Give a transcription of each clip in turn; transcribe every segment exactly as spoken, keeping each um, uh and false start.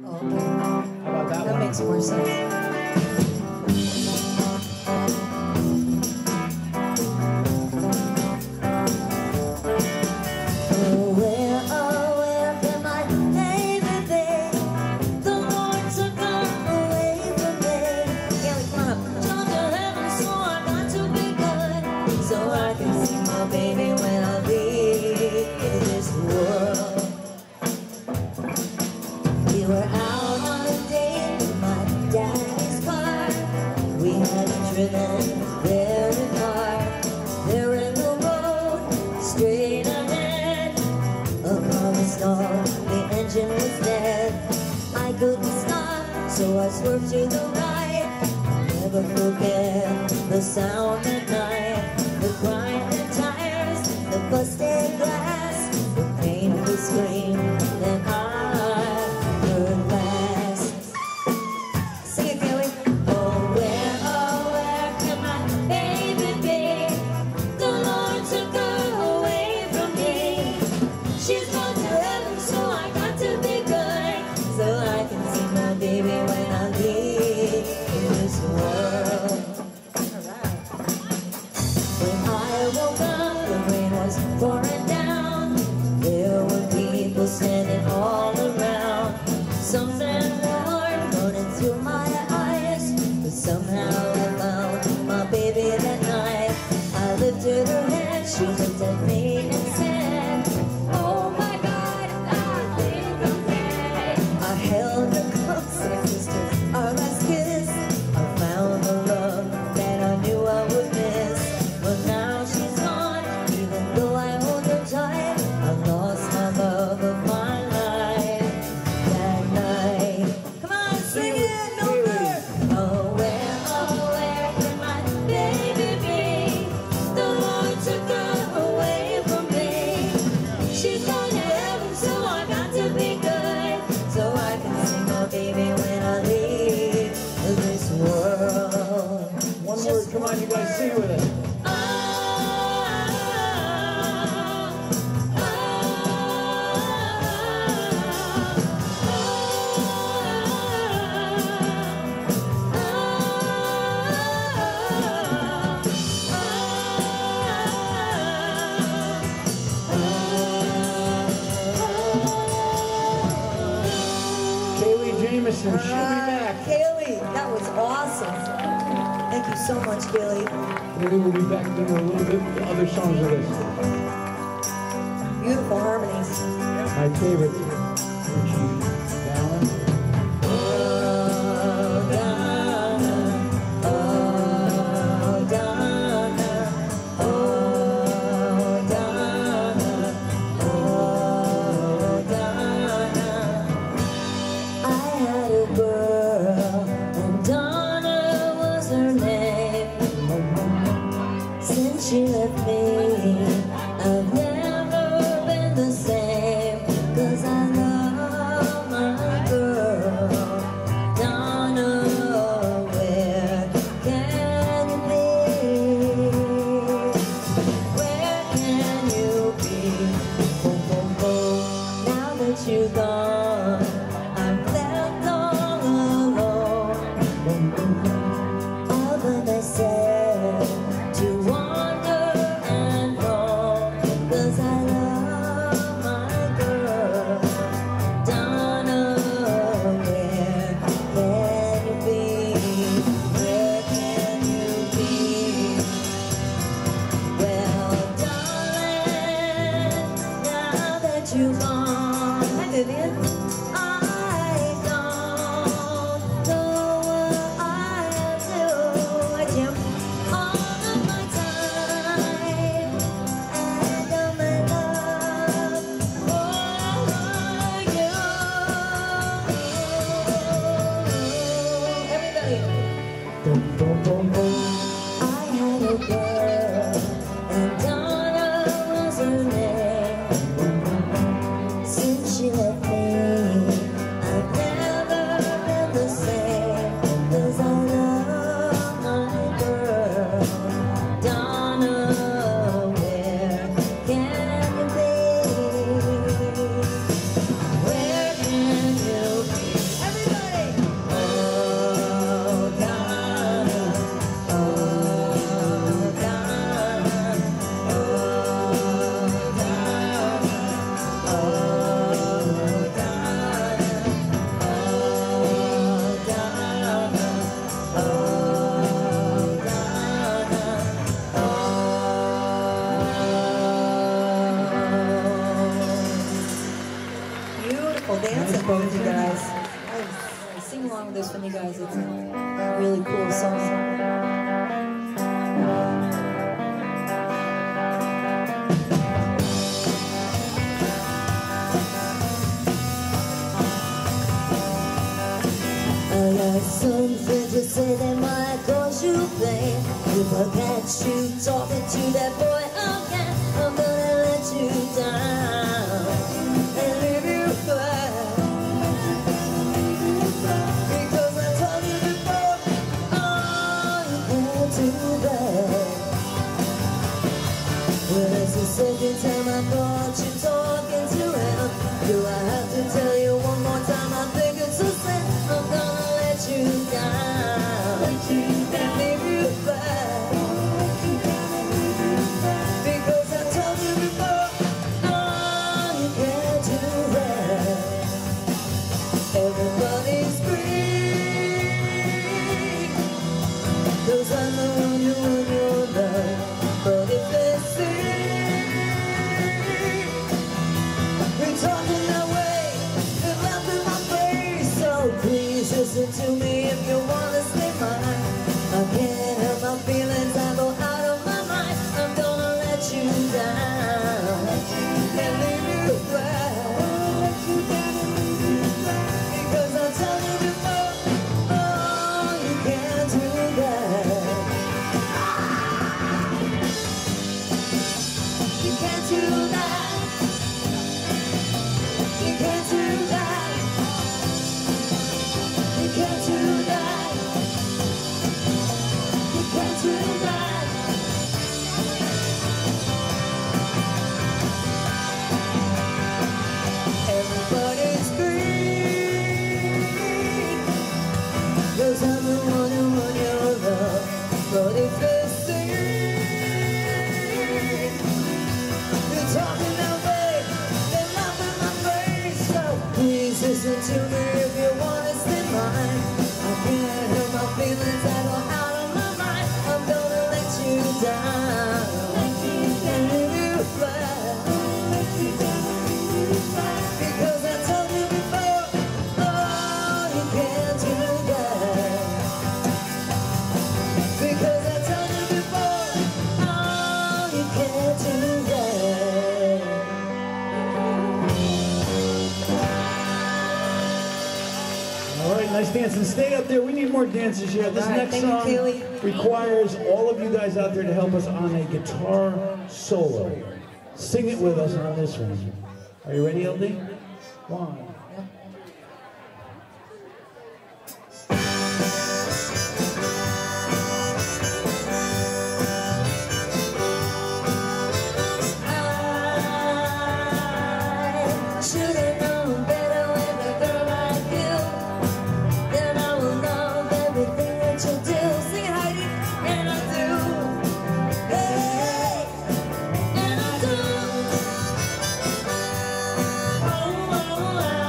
Okay. How about that That one? makes more sense. Baby, when I leave this world, we were out on a date in my daddy's car. We had driven very far. There in the road, straight ahead, a car was stalled, the engine was dead. I couldn't stop, so I swerved to the right. Never forget the sound at night, the grinding tires, the busted glass, the painful scream that I heard last. Sing it, Kelly. Oh, where, oh, where can my baby be? The Lord took her away from me. She's gone to heaven, so I got to be good, so I can see my baby when I leave this world. I woke up, the rain was pouring down. There were people standing all around. Something warm running through my eyes, but somehow I found my baby that night. I lifted her head, she looked at me and said, oh my God, I think I'm dead. I held her close and kissed her, our last kiss. I found the love that I knew I would miss, but now she's gone. Even though I hold her tight, I lost my love of my life that night. Come on, sing it, Milford. Oh, where, oh, where can my baby be? The Lord took her away from me. She's gone to heaven, so I got to be good, so I can see my baby when I leave this world. One word, come on, you guys sing with it. Kaylee Jamison, she'll be back. Kaylee, that was awesome. Thank you so much, Kaylee. Kaylee will be back doing a little bit of other songs with us. Beautiful harmonies. My favorite, Richie Valens. Oh, Donna, oh, Donna, oh, Donna, oh, Donna. I had a girl, and Donna was her name. Since she left me, I've never been the same, 'cause I this one, you guys. It's a really cool song. I got something to say that might cause you pain. If I catch you talking to that boy again, I'm gonna let you down and leave you back. Because I told you before, oh, you can't do that. Well, it's the second time I caught you talking to him. Do I have to tell you one more time? I think it's a sin. I'm gonna let you down and leave you back. Because I told you before, oh, you can't do that. Everybody's free, 'cause I'm the one you want your love. But if they see me talking that way, they're laughing in my face. So please listen to me if you wanna stay mine. I can't help my feelings, I go out of my mind. I'm gonna let you down and leave you back. Because I tell you before, oh, you can't do that. You can't do that. You can't do that. You can't do that. You can't do that. Everybody's free, 'cause I'm the one who won your love. But if they see you're talking that way, they laugh in my face. So please listen to me if you wanna stay mine. I can't help my feelings, I go out of my mind. I'm gonna let you down and leave you back. Because I told you before, oh, you can't do that. Because I told you before, oh, you can't do that. All right, nice dancing. Stay up there. We need more dancers here. This All right, next thank you, song Kaylee. requires all of you guys out there to help us on a guitar solo. Sing it with us on this one. Are you ready, L D? One. I should have known better with a girl like you. Then I will love everything that you do. Sing it, Heidi. And I do. Hey, and I do. Oh, oh, oh.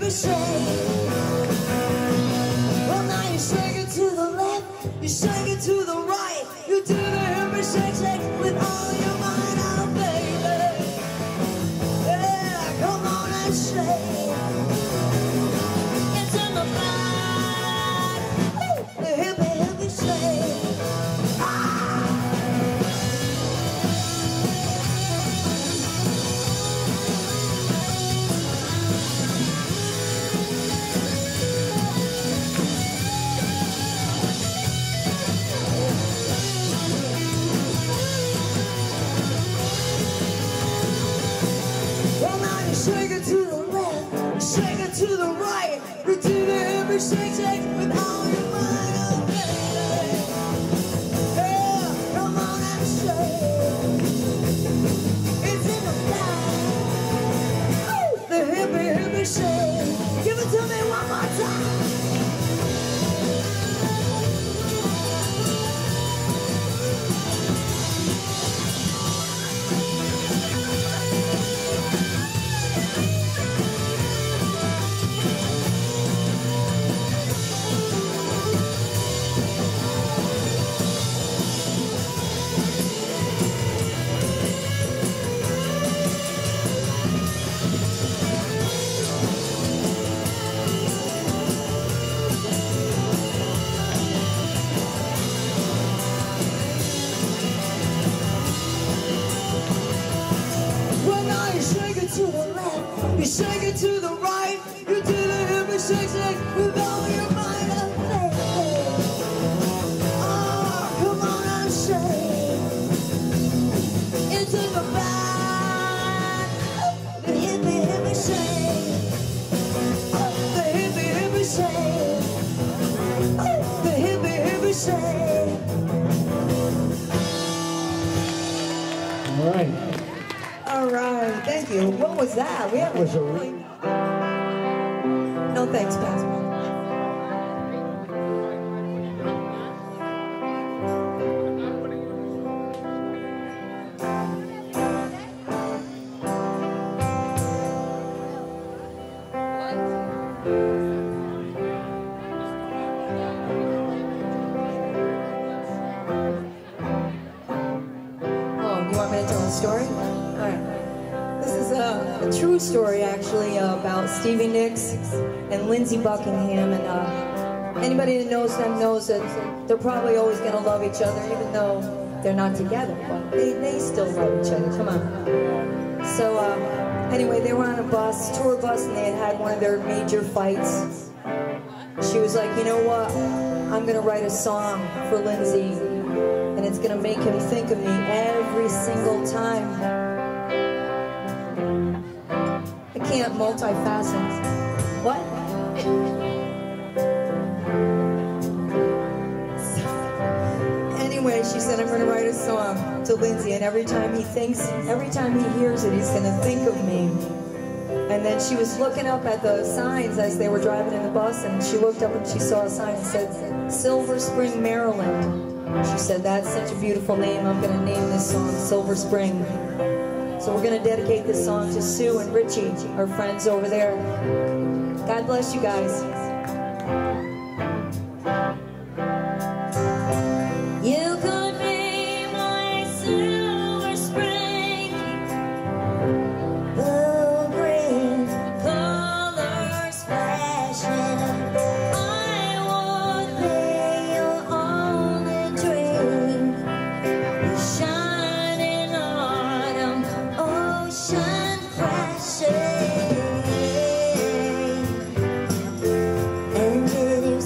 hippie shake. Well, now you shake it to the left, you shake it to the right. You do the hippie shake, shake with all your might, oh baby. Yeah, come on and shake. It's in the blood, the hippie, hippie shake. Shake it to the left, shake it to the right. We do the hippie shake, shake with all your might, oh baby. Yeah, come on and shake. It's in the blood, the hippie, hippie shake. Give it to me one more time. To the left, you shake it to the right. You do the hippie shake, shake with all your might, oh baby. Oh, come on and shake. It's in the blood, the hippie, hippie shake. Oh, the hippie, hippie shake. Oh, the hippie, hippie shake. All right. All right, thank you. What was that? We haven't Was a really... No thanks, Pastor. Oh, you want me to tell the story? All right. This is a, a true story, actually, uh, about Stevie Nicks and Lindsey Buckingham. And uh, anybody that knows them knows that they're probably always going to love each other, even though they're not together. But they, they still love each other. Come on. So uh, anyway, they were on a bus, tour bus, and they had had one of their major fights. She was like, you know what? I'm going to write a song for Lindsey, and it's going to make him think of me every single time. I can't multifaceted. What? Anyway, she said, I'm going to write a song to Lindsey, and every time he thinks, every time he hears it, he's going to think of me. And then she was looking up at the signs as they were driving in the bus, and she looked up and she saw a sign that said, Silver Spring, Maryland. She said, that's such a beautiful name. I'm going to name this song Silver Spring. So we're going to dedicate this song to Sue and Richie, our friends over there. God bless you guys. You could be my silver spring, blue, green, colors flashing. I would be your only dream, the shining autumn ocean crashing. And did you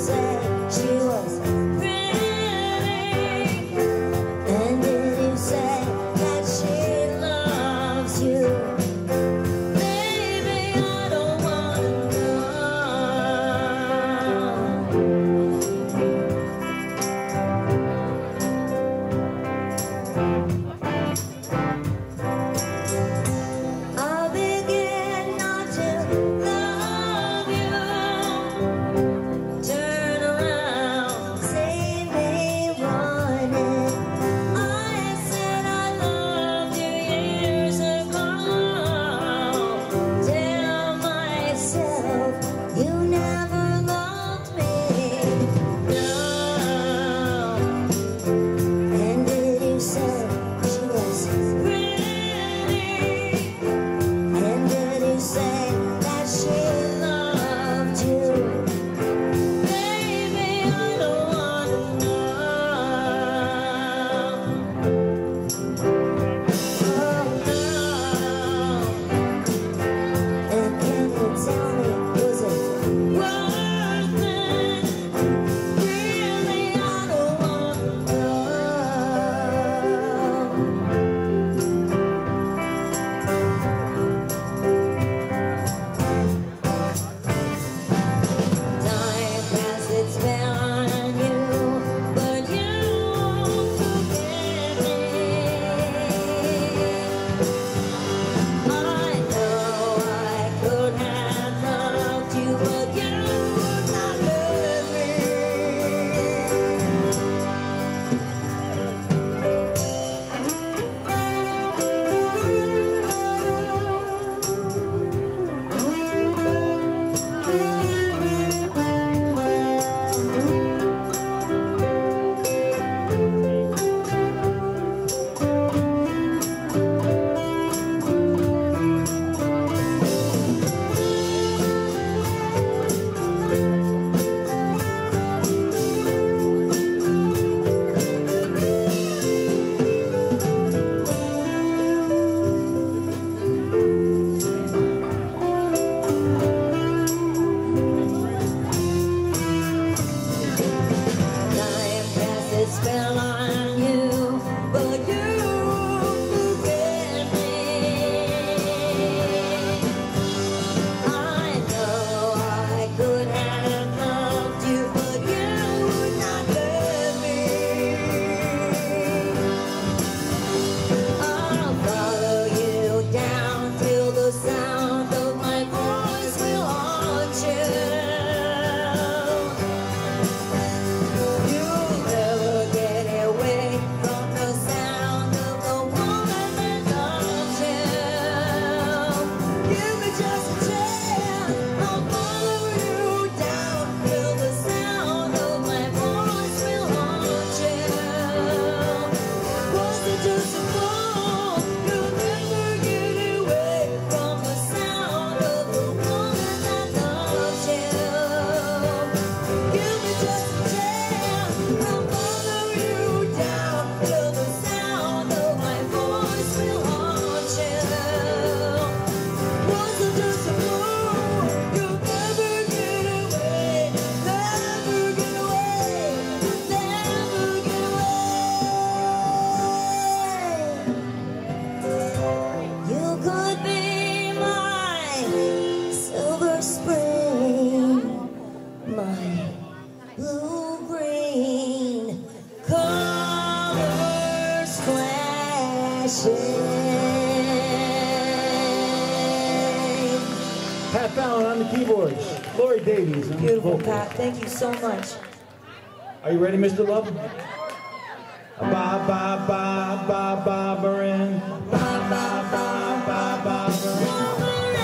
Lori Davies. On Beautiful, vocals. Pat. Thank you so much. Are you ready, Mister Love? Ba ba ba ba ba barin. Ba ba ba ba ba barin.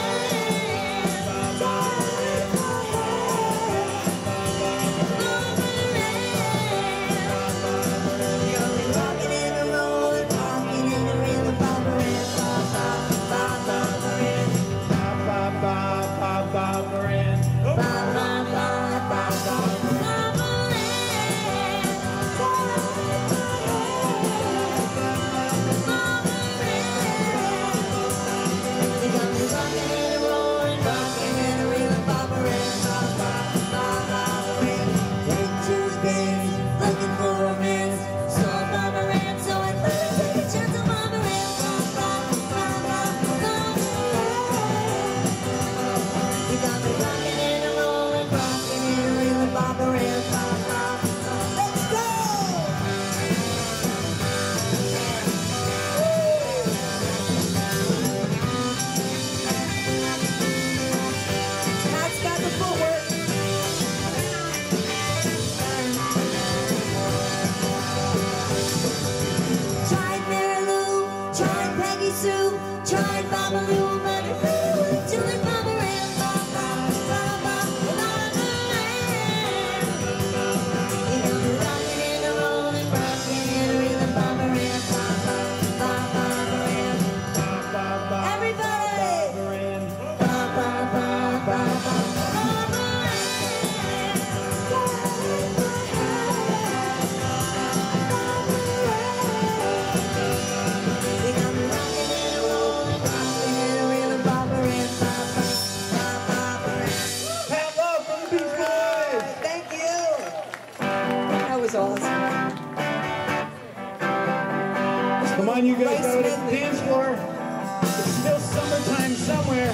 Come on, you guys out at the dance floor. It's still summertime somewhere.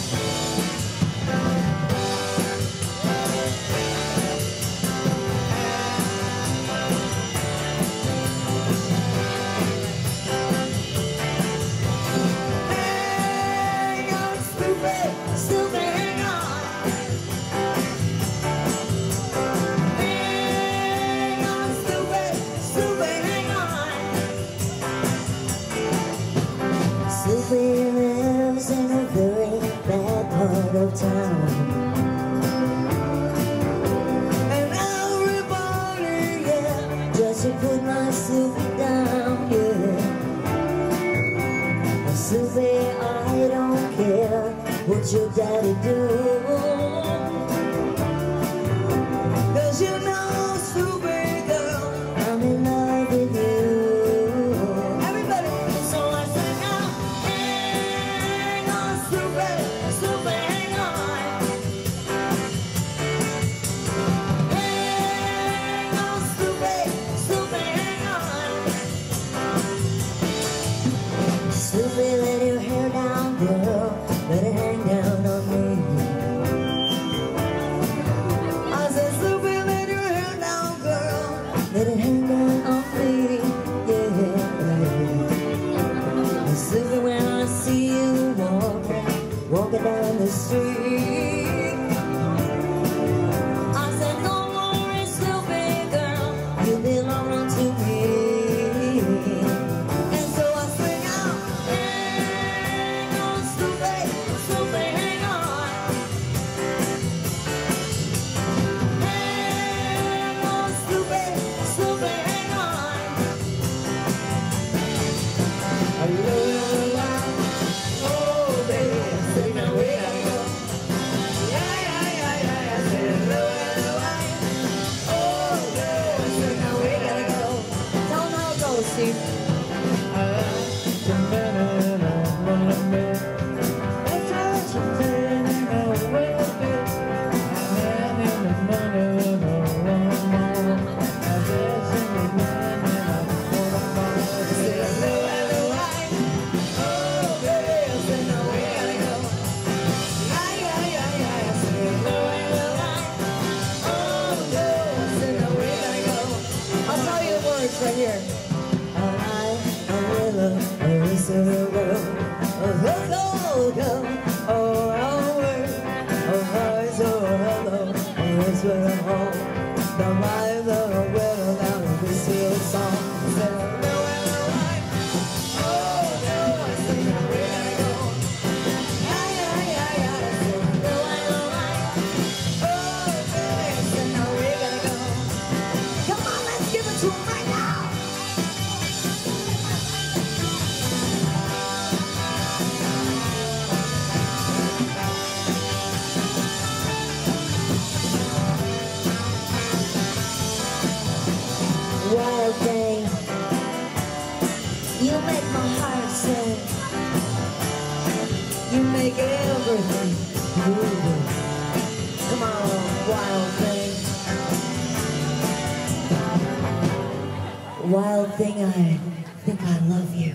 Hang on, stupid, stupid, hang on. Hang on, stupid, stupid, hang on. Stupid lives in a very place where I'm home. The life that I read aloud in this here song. Said I know where the light. Oh no, I said where I go. Yeah, yeah, yeah, yeah. I said no, I don't like. Oh baby, I said now we're gonna go. Come on, let's give it to 'em right now. Wild thing, you make my heart sing. You make everything beautiful. Come on, wild thing. Wild thing, I think I love you.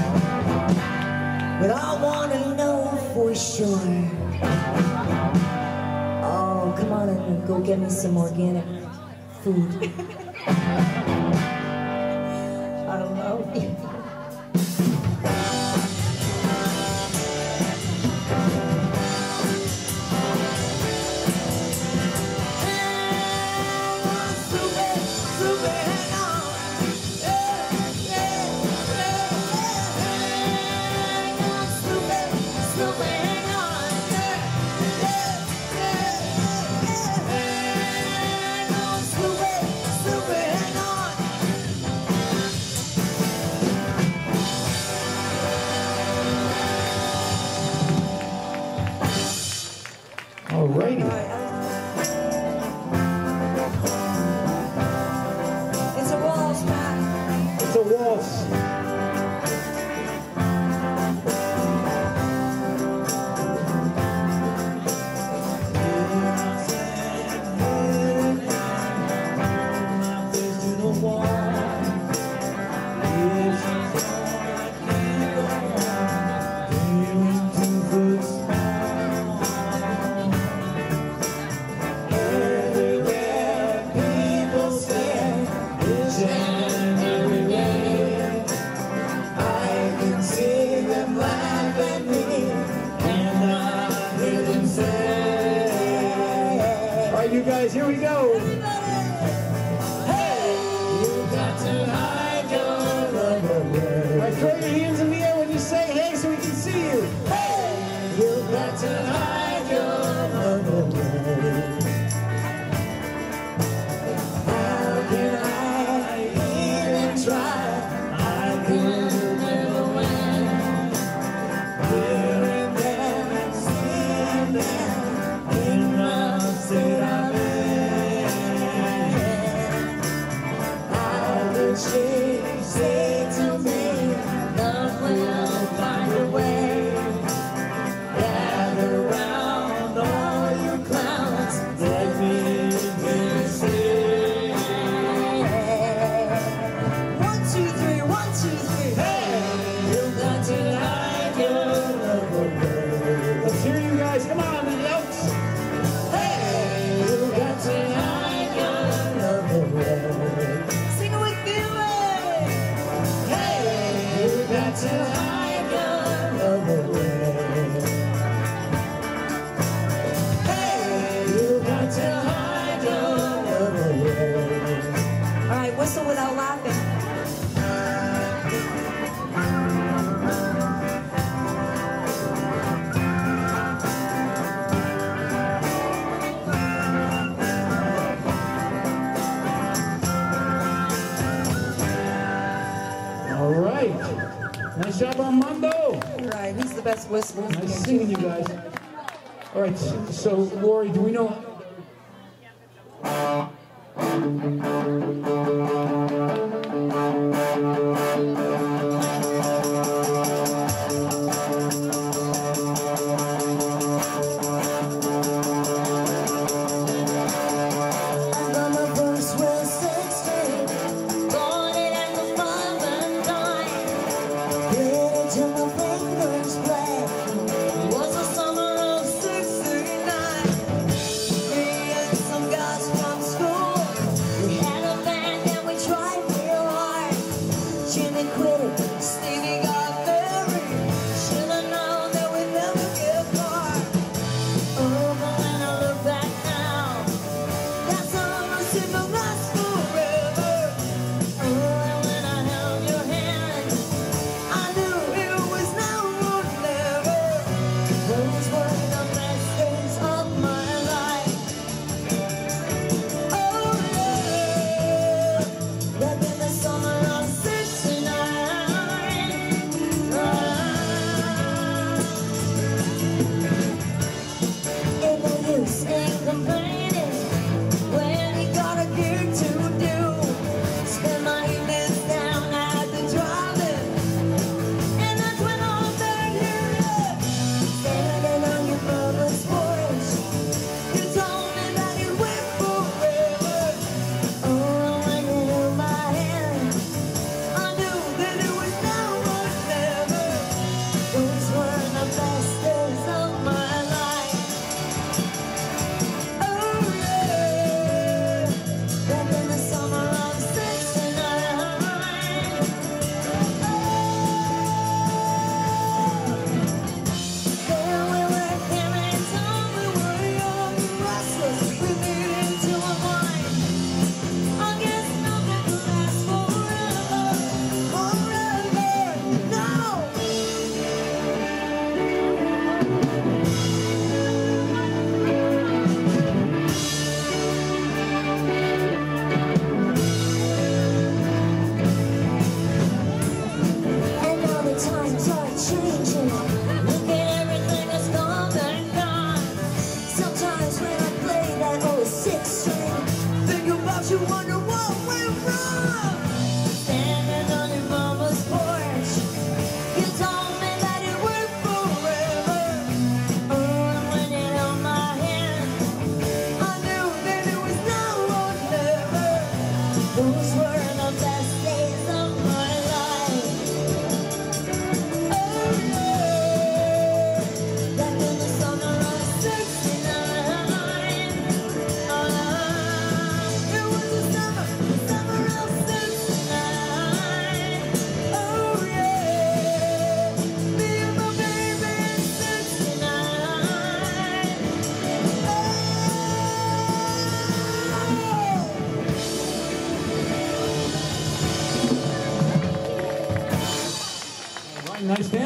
But I want to know for sure. Oh, come on and go get me some organic food. I don't know. Alrighty. It's a waltz, man. It's a waltz. You guys, here we go. Hey, you got to hide your love away. All right, throw your hands in the air when you say hey so we can see you. Hey, you got to hide your love away. How can I even try? I could never win. Here and there and see them in my state. She said to me, love will find a way. Gather round all you clowns, let me hear you say. One, two, three, one, two, three. Hey, you got to hide your love away. Let's hear you guys, come on, the Elks. Hey, you got to hide your love away. Got to hide your love away. Hey, you got to hide your love away. All right, whistle without laughing. All right. Nice job, Armando. Right, he's the best whistler. Nice singing, you guys. All right, so Lori, do we know?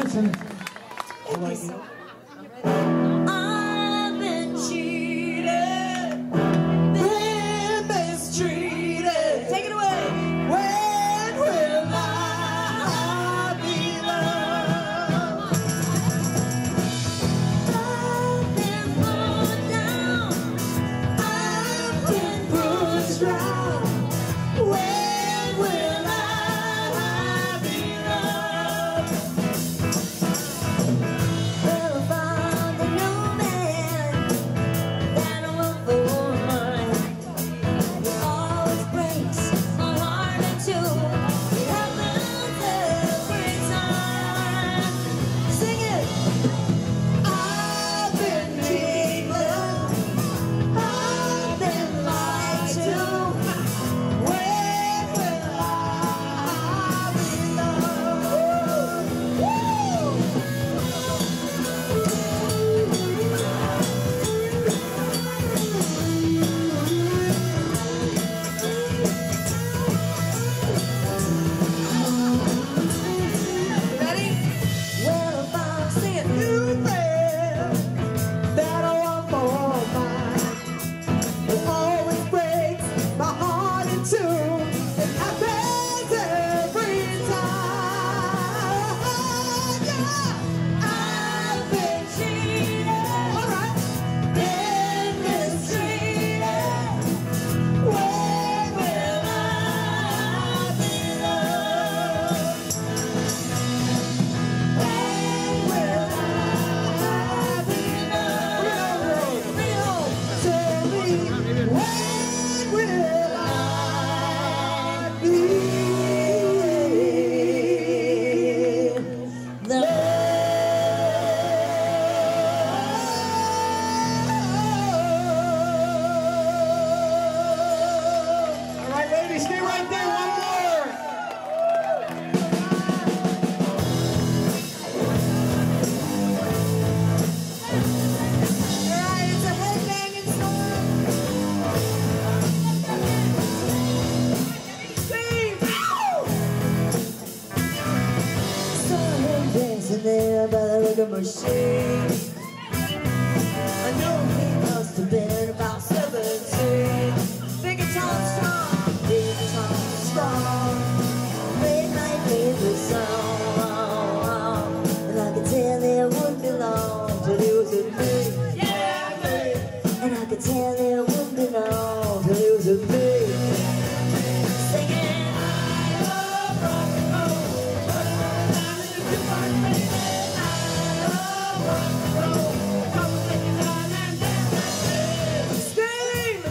dancing. I like it. I've been cheated, been mistreated. Take it away. When will I be loved? I've been put down, I've been pushed round. When will I be loved? Well, I found a new man that I want for mine. He always breaks my heart in two. It happens every time. Sing it. I've been cheated, I've been lied to. When will I be loved? Woo! Ready? Well, if I see a new man that I want for mine, it always breaks my heart in two. It happens every time. Yeah. I've been cheated, all right, been mistreated. When will I be loved? When will I be loved? Tell me, when will I be loved? All right, ladies, stay right there. One more. All right, it's a headbanging song. Sing. Someone dancing there by the record machine. I know he must have been about seventeen. Big guitar strong, big guitar strong. Late night favorite song. And I could tell it wouldn't be long till it was with me. Yeah, me. And I could tell it wouldn't be long till it was with me. Singing, I love rock and roll. Put it on down in the jukebox, baby. I love rock and roll. Come and take it down and dance like this. Scream!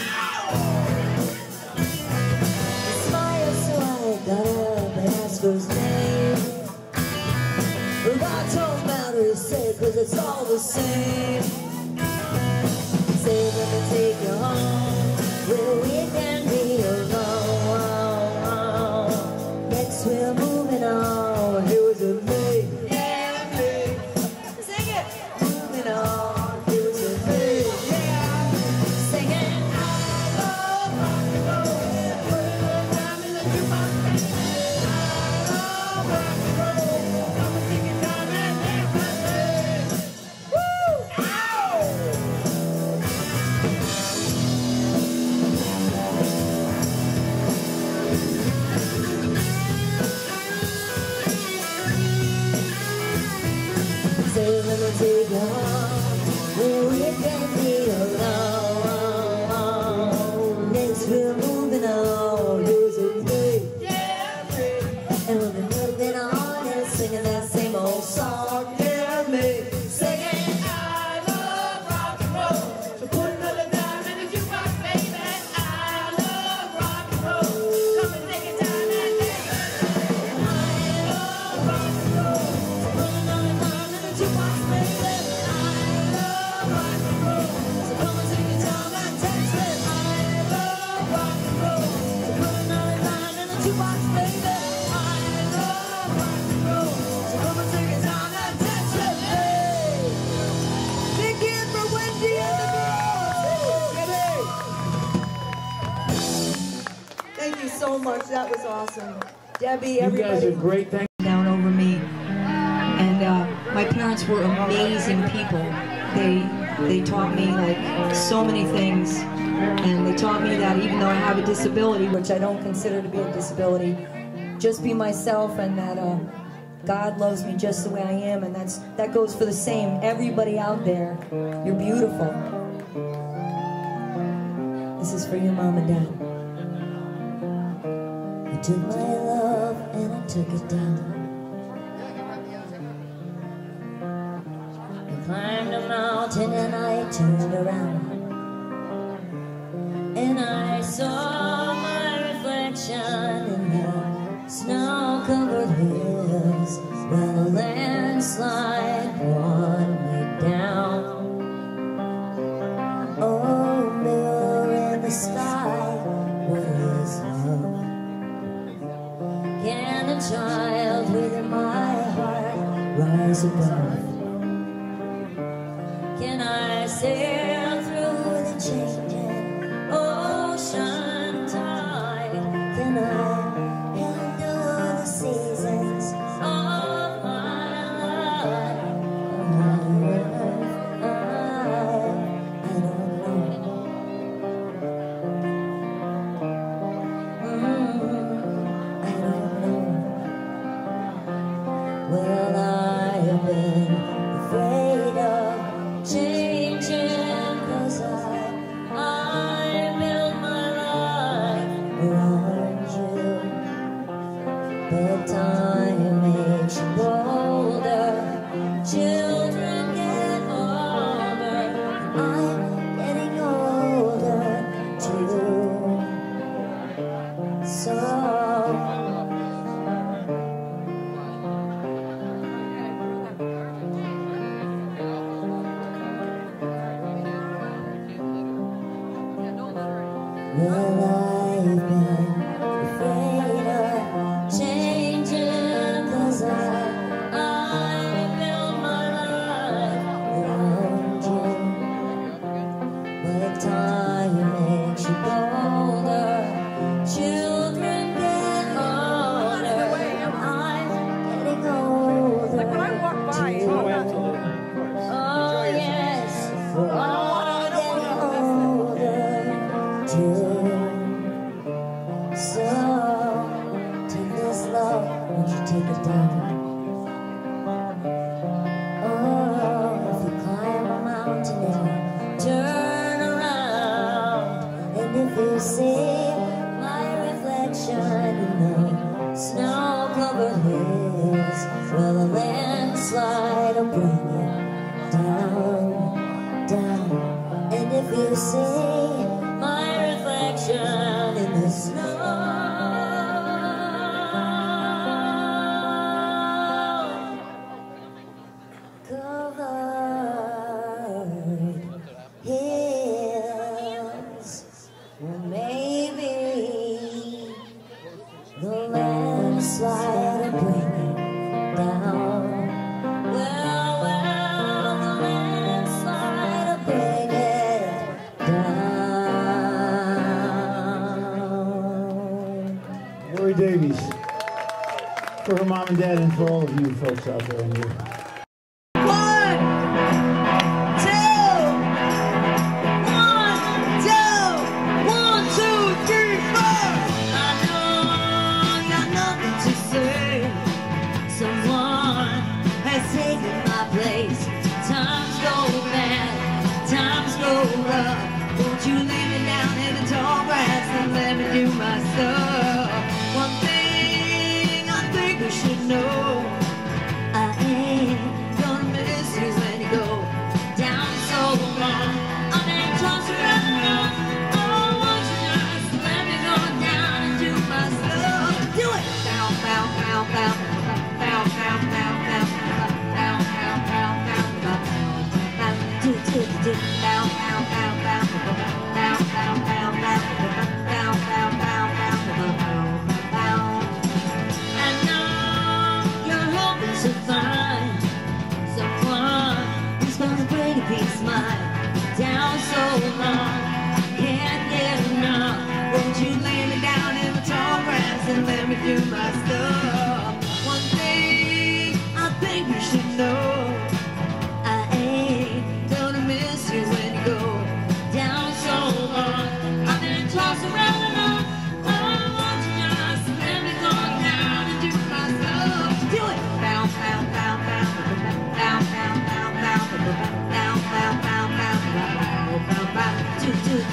He smiled, so I got up and asked for his name. But I don't matter, he said, 'cause it's all the same. Say, let me take you home, where we can be alone. Next we're moving on, here was a me. Yeah, me. Sing it. Moving on, here was a me. Yeah. Singing, I love rock and roll. Put it on down in the jukebox, baby. I love rock and roll. Come and take it down and dance like this. Woo! Ow! Say, let me take you home, where we can be alone. Next we're moving on, here's a me. Yeah, me. And we'll be moving on and singing that same old song. Yeah, me. Singing, I love rock and roll. So put another dime in the jukebox, baby. I love rock and roll. Come and take it down and dance. I love rock and roll. So put another dime in the jukebox, baby. I love rock and roll. So come and take it down and dance with. I love rock and roll. So put another dime in the jukebox, baby. I love rock and roll. So come and take it down and dance with me. Big hand for Wendy and the girls. Thank you so much. That was awesome. Debbie, You everybody. guys are great. Thank down over me. And my parents were amazing people. They they taught me like so many things, and they taught me that even though I have a disability, which I don't consider to be a disability, just be myself, and that uh, God loves me just the way I am, and that's that goes for the same. Everybody out there, you're beautiful. This is for you, Mom and Dad. I took my love and I took it down. I climbed a mountain and I turned around, and I saw my reflection in the snow-covered hills, when a landslide brought me down. Oh, mirror in the sky, what is love? Can a child within my heart rise above? Can I sail through the changing ocean tide? Can I handle the seasons of my life? I, I don't know. Mm, I don't know. Well, I have been afraid of changing, 'cause I, I built my life around you. But time makes you bolder, children get older, I'm getting older too. So well, I've been afraid of changing, 'cause I, I built my life around you. But time makes you bolder, children get older, I'm getting older too. Oh yes, we're all getting older too. So, take this love, won't you take it down? Oh, if you climb a mountain and turn around, and if you see my reflection in the snow-covered hills, well, a landslide will bring you down, down. And if you see my reflection in the snow covered hills, well, maybe the landslide will bring you down. Well, well, the landslide will bring it down. Lori Davies, for her mom and dad, and for all of you folks out there in here. Won't you lay me down in the tall grass and let me do my stuff? One thing I think we should know, I ain't gonna miss you when you go down so long. I ain't tossing around. Oh, won't you just let me go down and do my stuff? Do it! Bow, bow, bow, bow, bow, bow, bow, bow, bow, bow, bow, bow, bow, bow, do, do, do, bow, bow, bow, bow, bow, bow, bow, bow, bow, bow, bow, bow, bow.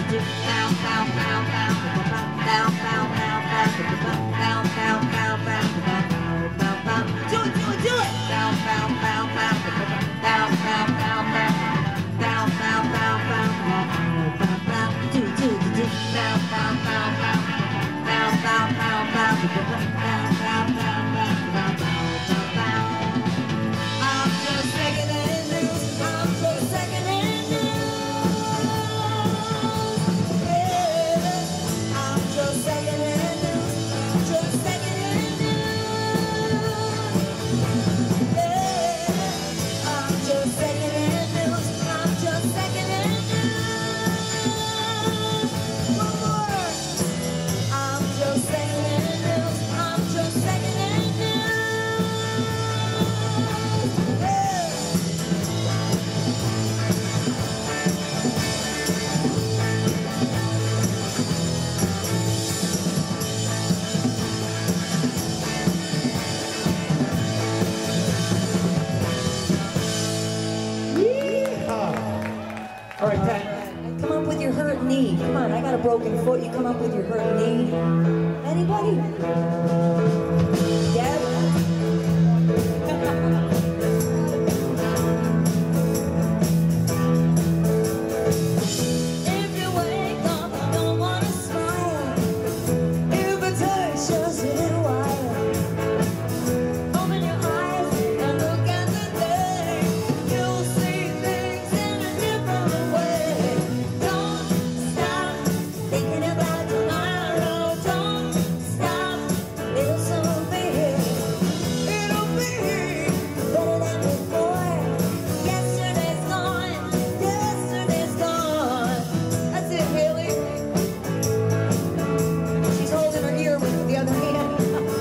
All right, Pat. Come up with your hurt knee. Come on, I got a broken foot. You come up with your hurt knee. Anybody? Deb? If you wake up, I don't wanna smile. If it takes just a little while, open your eyes and look at the day. You'll see things in a different way. Don't stop thinking about tomorrow. Don't stop, it'll soon be here. It'll be better than before. Yesterday's gone, yesterday's gone. That's it, Haley. She's holding her ear with the other hand.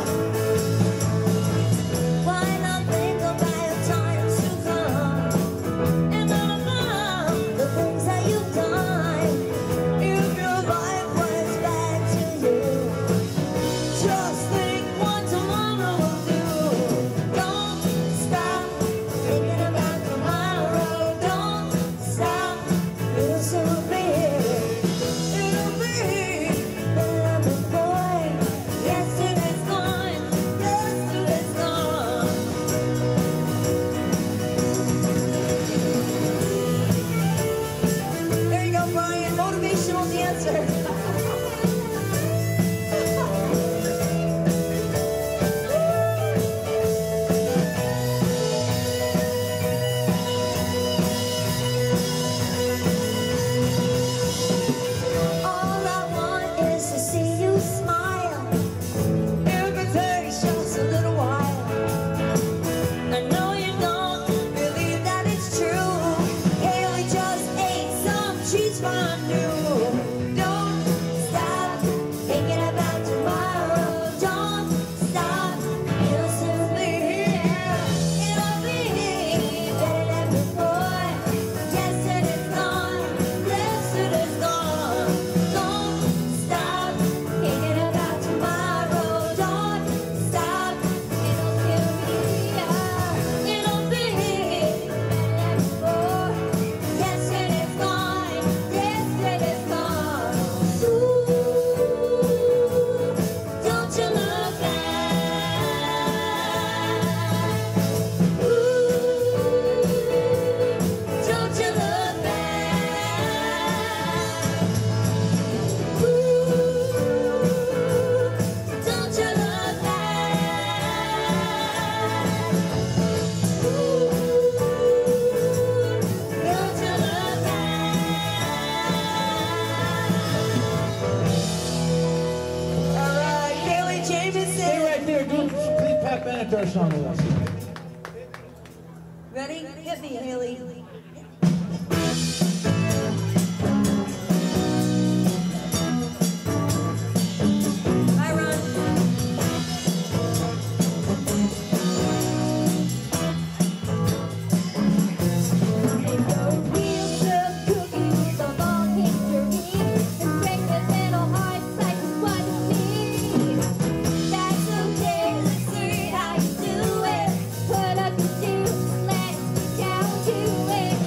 Why not think about times to come and not about the things that you've done? If your life went back to you, just think what tomorrow will do. Don't stop thinking about tomorrow. Don't stop, it'll soon be here. It'll be better than before. Yesterday's gone, yesterday's gone. There you go, Brian. Motivational dancer. All I want is to see you smile. If it takes just a little while. I know you don't believe that it's true. Haley just ate some cheese fondue. Don't stop thinking about tomorrow. Don't stop, it'll soon be here. It'll be better than before. Yesterday's gone, yesterday's gone. Don't stop thinking about tomorrow. Don't stop, it'll still be here. It'll be better than before. Yesterday's gone, yesterday's gone. Ooh, don't you look back. Ooh, don't you look back. Ooh, don't you look back. Ooh, don't you look back. All right, Haley Stay Jamison. right there. Do complete Pat Benatar song with us. Ready? Hit me, Haley. Hi, Ron. We'll serve cookies with a long history. And breakfast and a hard sight is what you need. That's okay, let's see how you do it. Put up your shoes, let's get down to it.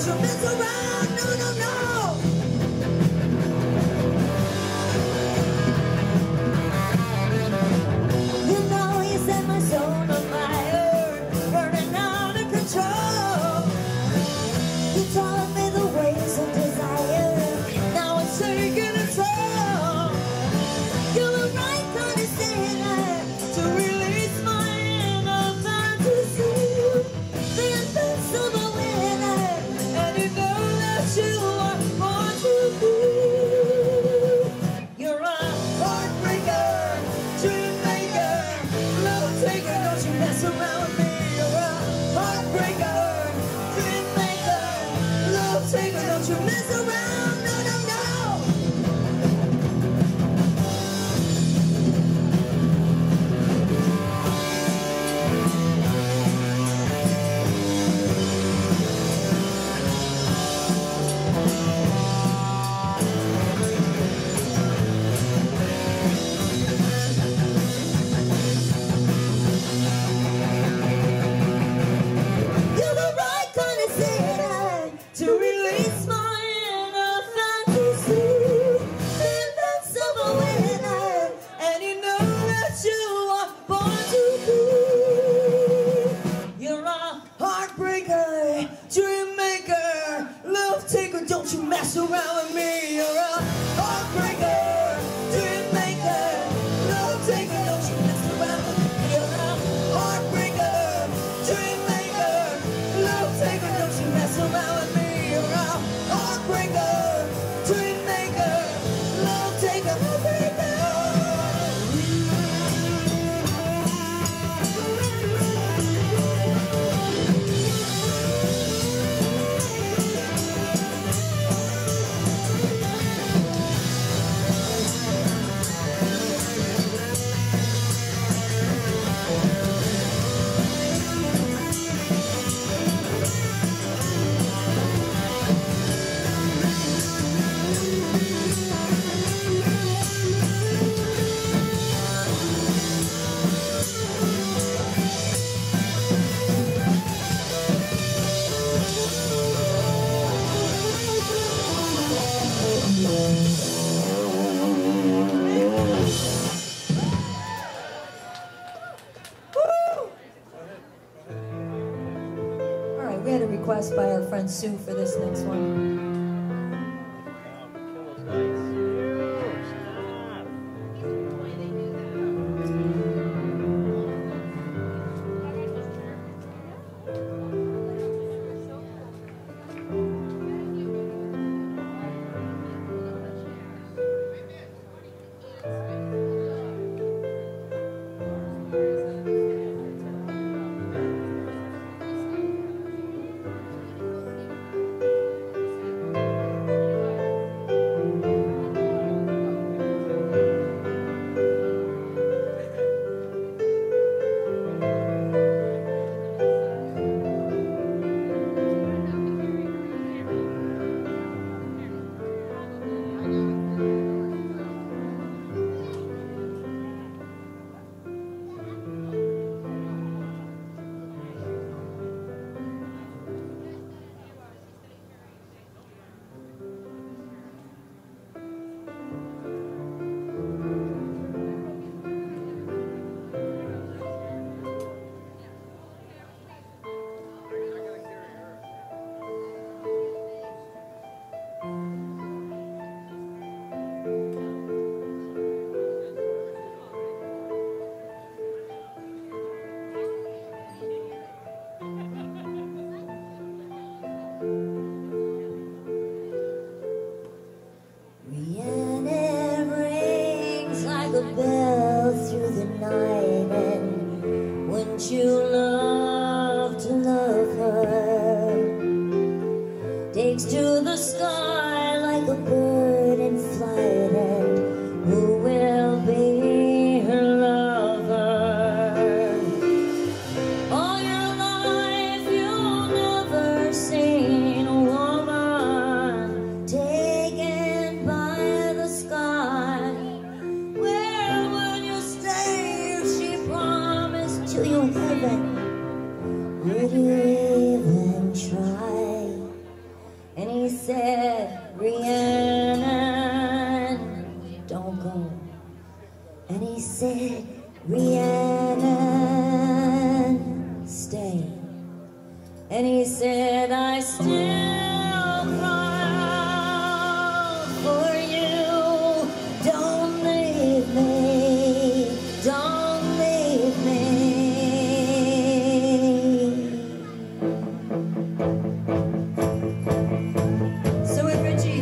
don't you mess around, no, no, no. You know you set my soul on fire, burning out of control. You taught me the ways of desire, now it's taking its toll. You're the right kind of sinner to release my inner fantasy. The invincible winner, and you know that you are born to be. You're a heartbreaker, dream maker, love taker, don't you mess around with me. You're a heartbreaker, dream maker, love taker, don't you mess around, no, no, no. You're the right kind of sinner to release my inner fantasy. The invincible winner, and you know that you are born to be. You're a heartbreaker, dream maker, love taker, don't you mess around with me. You're a heartbreaker, dream maker, love taker, don't you mess around with me. You're a heartbreaker, dream maker, love taker, don't you mess around with me. You're a heartbreaker, dream maker, love taker, heartbreaker. All right, we had a request by our friend Sue for this next one. yet I still cry out for you. Don't leave me, don't leave me. So with Richie.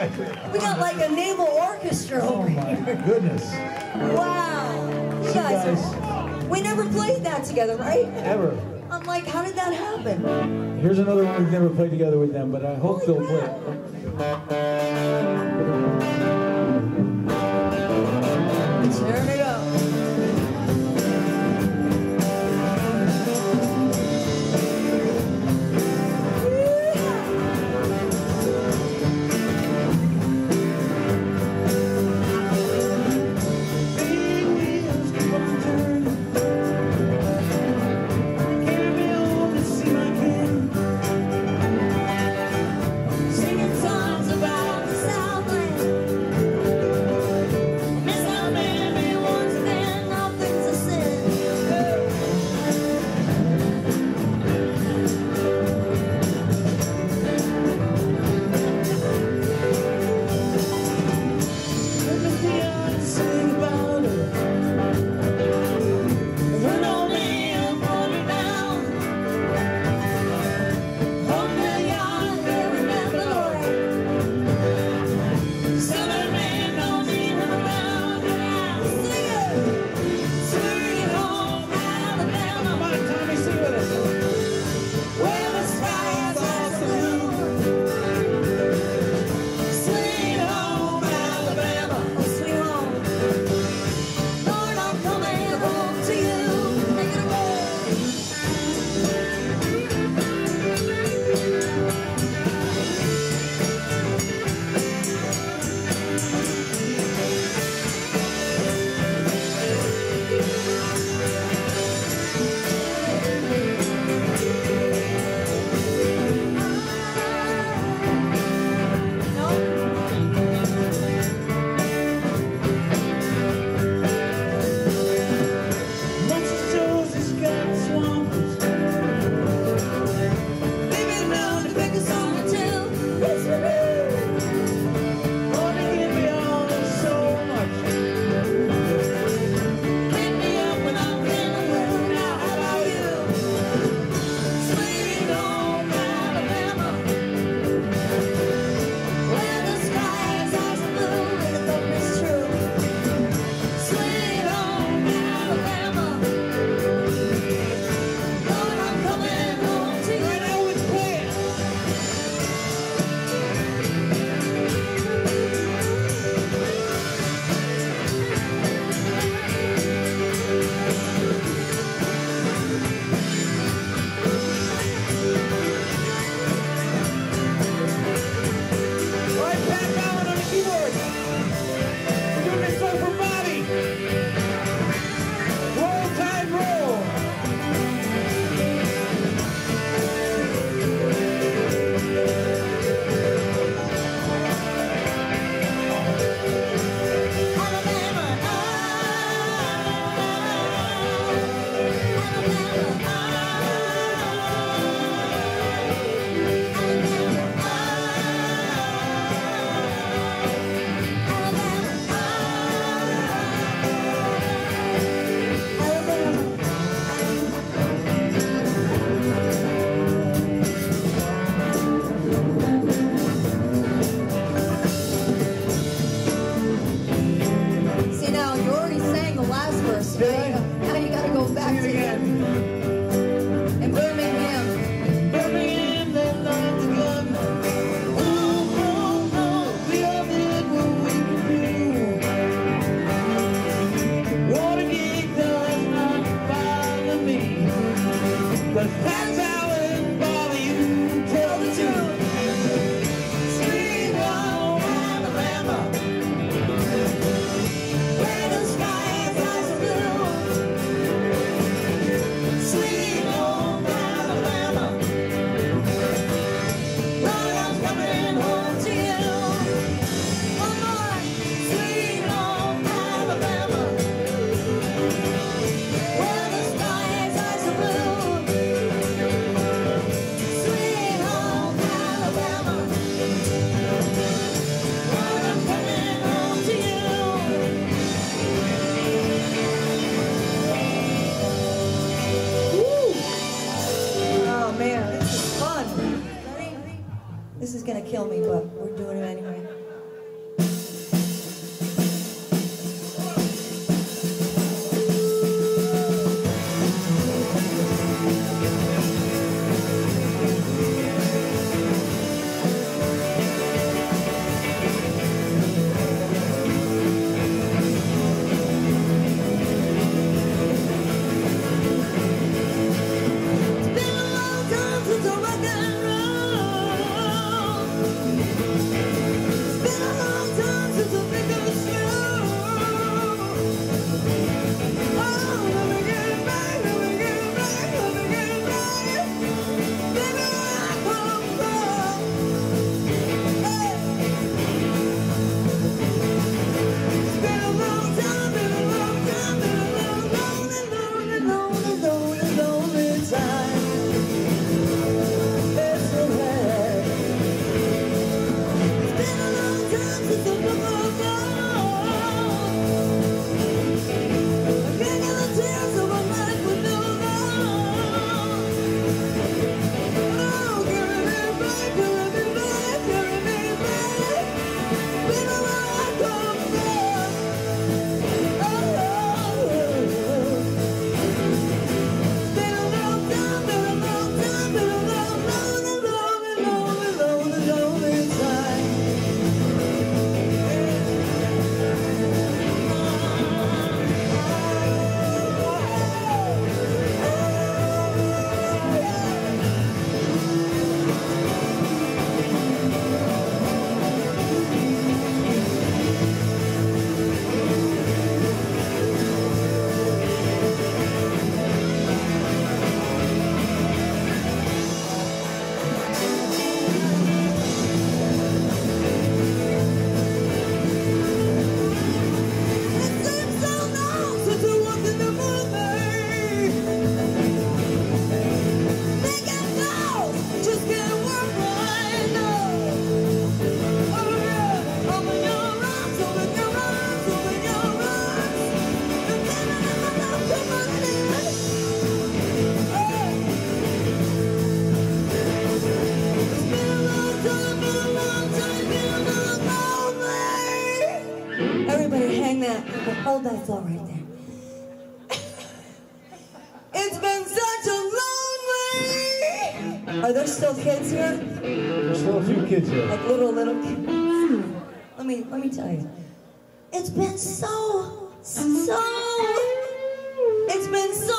We got like a naval orchestra Oh over my here. goodness. Wow. You See, guys, guys. are, we never played that together, right? Ever. I'm like, how did that happen? Here's another one we've never played together with them, but I hope Holy they'll play crap. it. Turn it up. Singing songs about the Southland. Miss Alabama once again, nothing's a sin. Run on me and pull me down. Home to young, remember Lord. Summer rain don't need her around. Sing it. Sweet home Alabama. Come on, Tommy, sing with us. Where the skies are so blue. Sweet home Alabama. Oh, sweet home. Lord, I'm coming home to you. Take it away. Baby, now to pick a song or two. Yes, we Pick me up when I'm feeling blue. Now, how about you? Sweet home Alabama, where the skies are so blue and the hope is true. Sweet home Alabama, Lord, I'm coming home to you. Right now, it's playing. All right, Pat Allen on the keyboard. We're doing this song for Bobby. Roll, Tide, roll. Alabama, See, now you already sang the last verse, Did right? I? Now you gotta go back Sing it to again. in Birmingham. Birmingham, that line's good. Oh, oh, oh, we all did what we could do. Watergate does not bother me. But Pat Allen bother you. Tell the truth. Sweet home Alabama, where the skies are so blue. Sweet home Alabama, Lord, I'm coming home to you. One more. Sweet home Alabama, where the skies are so blue. Sweet home Alabama, Lord, I'm coming home to you. Oh man, this is fun. Ready? This is gonna kill me, but we're doing it anyway. Are there still kids here? There's still a few kids here. Like little, little kids? Let me, let me tell you. It's been so, so, it's been so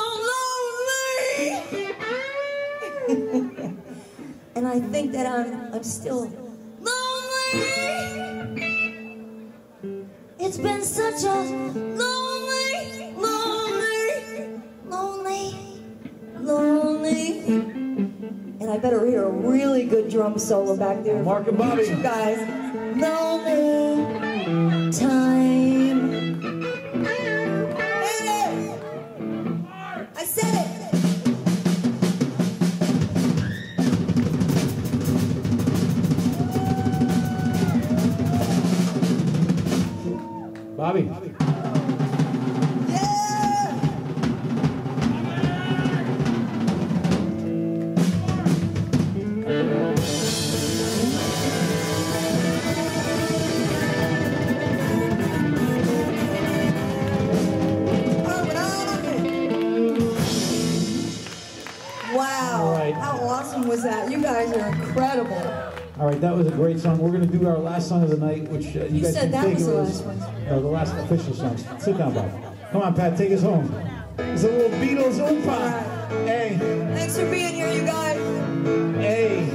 lonely. And I think that I'm, I'm still lonely. It's been such a lonely, lonely, lonely, lonely. And I better hear a really good drum solo back there. Mark and Bobby. You guys. Lonely time. Hey! I said it. Bobby. Yeah! Wow. All right. How awesome was that? You guys are incredible. All right, that was a great song. We're going to do our last song of the night, which uh, you, You guys said can that was figure the is- last one. No, the last official song. Sit down, Bob. Come on, Pat, take us home. It's a little Beatles oompa. All right. Hey, Thanks for being here, you guys. hey.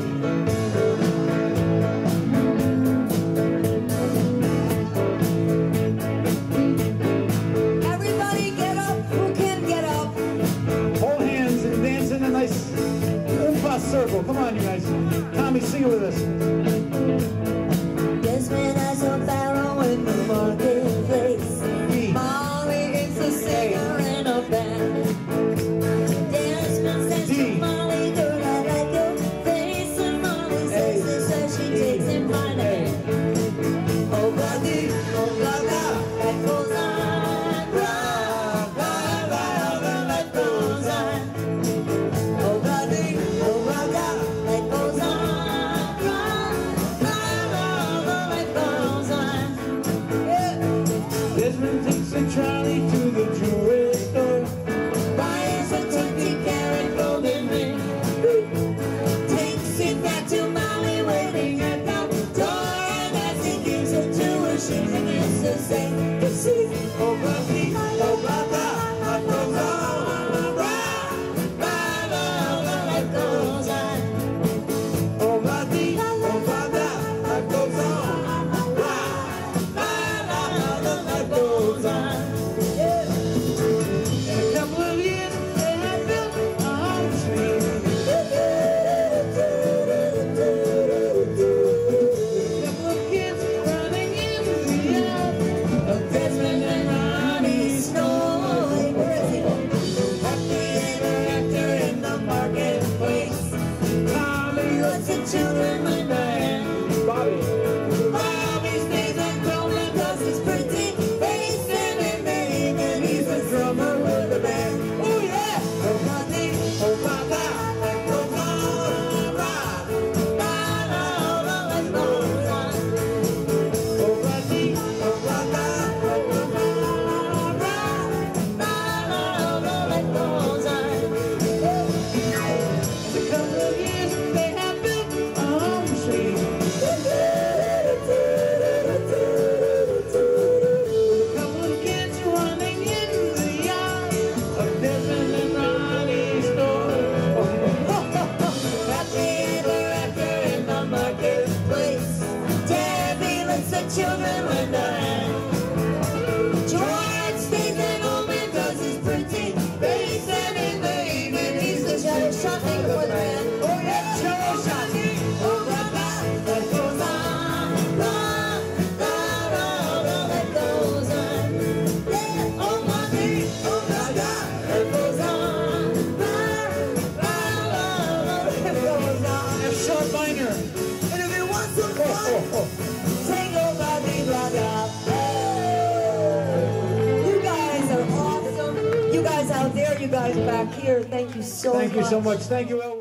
Everybody get up who can get up. Hold hands and dance in a nice oompa circle. Come on, you guys. Tommy, sing it with us. Yes, when I saw Pharaoh in the marketplace, E. Molly is a singer in a band. Desmond says to Molly, girl, I like your face, and Molly says this as she takes him by the hand. Oh, buddy, oh, blah, blah, life goes on, blah, blah, blah, blah, life goes on. Oh, buddy, oh, blah, blah, life goes on, blah, blah, blah, blah, life goes on. Yeah. Desmond takes a trolley to the jewelry store. Buys a twenty carat golden ring. Takes it back to Molly, waiting at the door. And as he gives it to her, she begins to say, you see, oh, Buffy, oh, Baba, life goes on. Blah, blah, blah, life goes on. Oh, Bobby, oh, Baba, life goes on. Blah, blah, blah, life goes on. Yeah. In a couple of years, they had built a home street. Couple of kids running in the yard of Desmond and Ronnie Snow. Happy ever after in the marketplace. Tommy, Lots of children with my hand. Bobby. Bobby's days are golden 'cause his pretty face, and in the evening he's a drummer with a band. Oh yeah! Oh Bobby, oh Baba, life goes on. Blah, blah, blah, life goes on. Oh Bobby, oh Baba, life goes on. Blah, blah, blah, life goes on. In a couple of years, they had built a home street. Couple of kids running in the yard of Desmond and Ronnie's store. Happy ever after in the marketplace. Debbie lets the children lend a hand. George stays at home because he's pretty face, and in the evening he's the shadow shopping for the man. Oh yeah, shadow shopping. Oh Baba, life goes on. Blah, blah, blah, blah, life goes on. Yeah, oh Monday, oh Baba, life goes on. Blah, blah, blah, blah, life goes on. F sharp minor. And if you want some fun, take over the blah blah. You guys are awesome. You guys out there, you guys back here. Thank you so much. Thank you so much. Thank you, Elwood.